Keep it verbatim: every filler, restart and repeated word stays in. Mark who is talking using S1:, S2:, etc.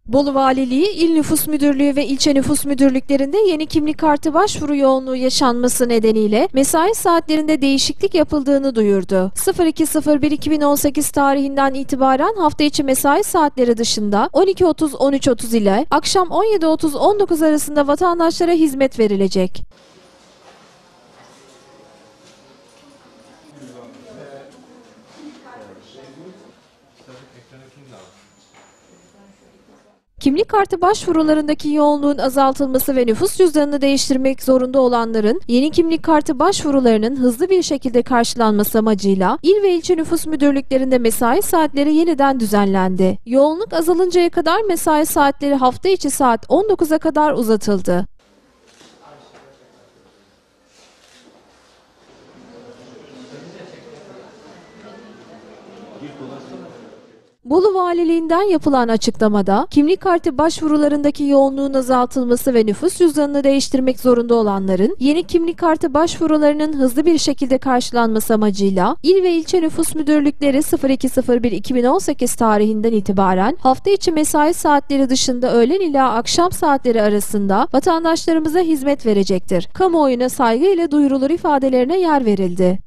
S1: Bolu Valiliği, İl Nüfus Müdürlüğü ve ilçe nüfus müdürlüklerinde yeni kimlik kartı başvuru yoğunluğu yaşanması nedeniyle mesai saatlerinde değişiklik yapıldığını duyurdu. sıfır iki sıfır bir iki bin on sekiz tarihinden itibaren hafta içi mesai saatleri dışında on iki otuz on üç otuz ile akşam on yedi otuz on dokuz arasında vatandaşlara hizmet verilecek. Kimlik kartı başvurularındaki yoğunluğun azaltılması ve nüfus cüzdanını değiştirmek zorunda olanların yeni kimlik kartı başvurularının hızlı bir şekilde karşılanması amacıyla il ve ilçe nüfus müdürlüklerinde mesai saatleri yeniden düzenlendi. Yoğunluk azalıncaya kadar mesai saatleri hafta içi saat on dokuza kadar uzatıldı. Bolu Valiliğinden yapılan açıklamada, kimlik kartı başvurularındaki yoğunluğun azaltılması ve nüfus cüzdanını değiştirmek zorunda olanların yeni kimlik kartı başvurularının hızlı bir şekilde karşılanması amacıyla il ve ilçe nüfus müdürlükleri sıfır iki sıfır bir iki bin on sekiz tarihinden itibaren hafta içi mesai saatleri dışında öğlen ila akşam saatleri arasında vatandaşlarımıza hizmet verecektir. Kamuoyuna saygıyla duyurulur ifadelerine yer verildi.